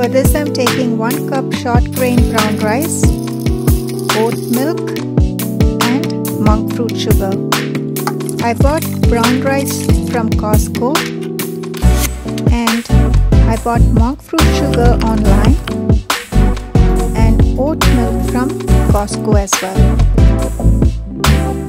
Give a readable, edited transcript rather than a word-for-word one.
For this I'm taking 1 cup short grain brown rice, oat milk and monk fruit sugar. I bought brown rice from Costco and I bought monk fruit sugar online and oat milk from Costco as well.